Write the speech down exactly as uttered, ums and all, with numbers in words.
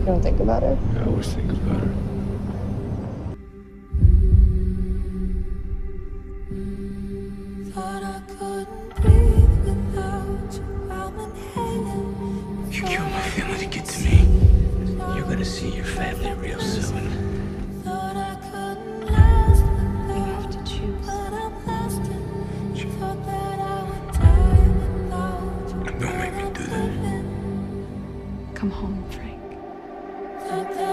You don't think about her? I always think about her. If you kill my family to get to me, you're gonna see your family real soon. You have to choose. Don't make me do that. Come home, Frank.